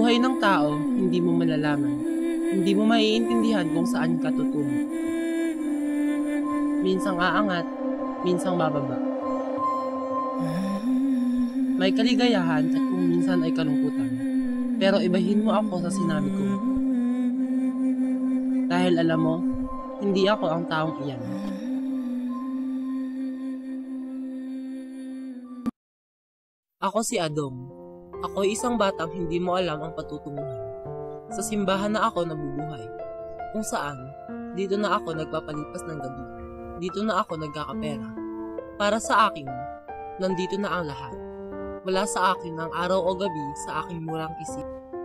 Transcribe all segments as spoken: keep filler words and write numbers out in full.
buhay ng tao, hindi mo malalaman. Hindi mo maiintindihan kung saan ka tutungo. Minsang aangat, minsang bababa. May kaligayahan at kung minsan ay kalungkutan. Pero ibahin mo ako sa sinabi ko. Dahil alam mo, hindi ako ang taong iyan. Ako si Adong. Ako ay isang batang hindi mo alam ang patutunguhan. Sa simbahan na ako nabubuhay. Kung saan, dito na ako nagpapalipas ng gabi. Dito na ako nagkakapera. Para sa akin, nandito na ang lahat. Wala sa akin ang araw o gabi sa aking murang isip.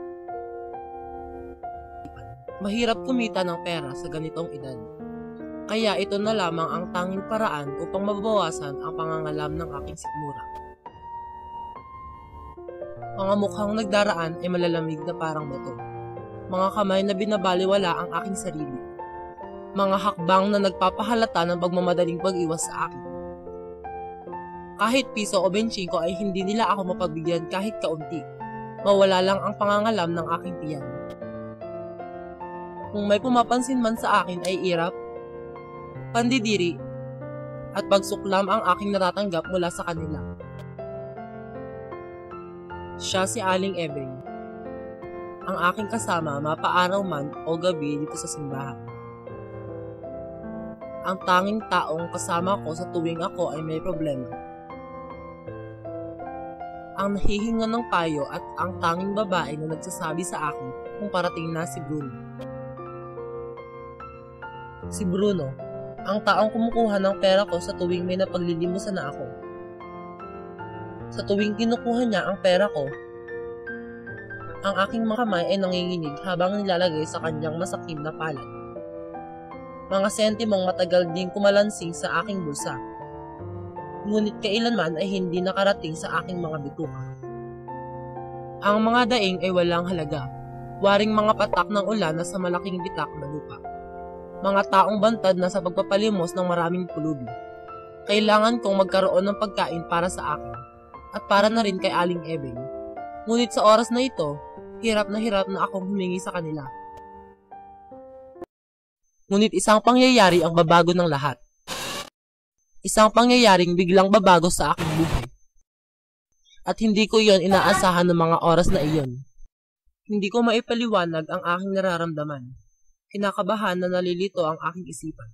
Mahirap kumita ng pera sa ganitong edad. Kaya ito na lamang ang tanging paraan upang mabawasan ang pangangalam ng aking sikmura. Mga mukhang nagdaraan ay malalamig na parang bato. Mga kamay na binabaliwala ang aking sarili. Mga hakbang na nagpapahalata ng pagmamadaling pag-iwas sa akin. Kahit piso o benchingko ay hindi nila ako mapagbigyan kahit kaunti. Mawala lang ang pangangalam ng aking tiyan. Kung may pumapansin man sa akin ay irap, pandidiri, at pagsuklam ang aking natatanggap mula sa kanila. Siya si Aling Ebeng, ang aking kasama mapaaraw man o gabi dito sa simbahan. Ang tanging taong kasama ko sa tuwing ako ay may problema. Ang nahihinga ng payo at ang tanging babae na nagsasabi sa akin kung parating na si Bruno. Si Bruno, ang taong kumukuha ng pera ko sa tuwing may napaglilimusan na ako. Sa tuwing kinukuha niya ang pera ko, ang aking mga kamay ay nanginginig habang nilalagay sa kanyang masakim na palad. Mga sentimong matagal ding kumalansing sa aking bulsa. Ngunit kailanman ay hindi nakarating sa aking mga bituka. Ang mga daing ay walang halaga, waring mga patak ng ulan na sa malaking bitak na lupa. Mga taong bantad na sa pagpapalimos ng maraming pulubi. Kailangan kong magkaroon ng pagkain para sa akin, at para na rin kay Aling Ebeng. Ngunit sa oras na ito, hirap na hirap na akong humingi sa kanila. Ngunit isang pangyayari ang babago ng lahat. Isang pangyayaring biglang babago sa aking buhay. At hindi ko iyon inaasahan ng mga oras na iyon. Hindi ko maipaliwanag ang aking nararamdaman. Kinakabahan na nalilito ang aking isipan.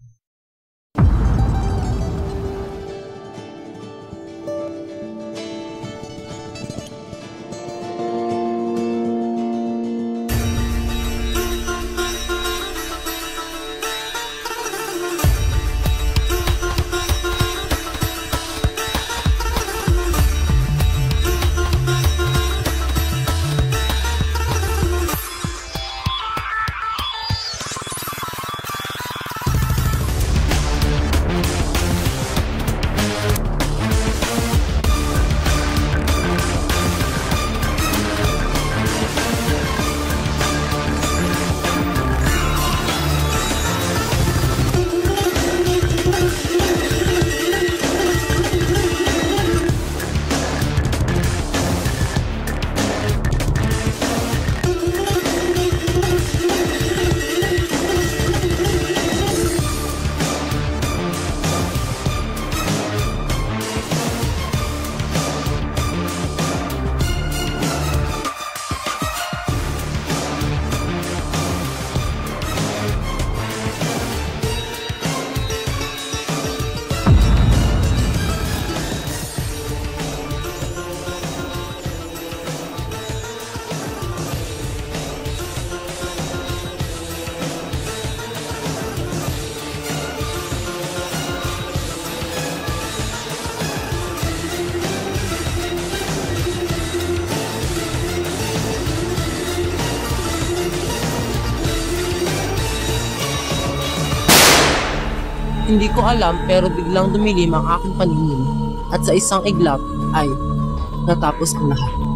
Hindi ko alam pero biglang dumilim ang aking paningin at sa isang iglap ay natapos ang lahat.